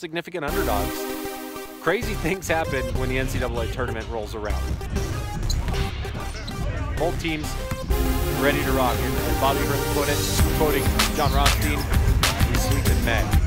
significant underdogs. Crazy things happen when the NCAA tournament rolls around. Both teams ready to rock. And Bobby Hurley put it, quoting John Rothstein, "We sweep in May."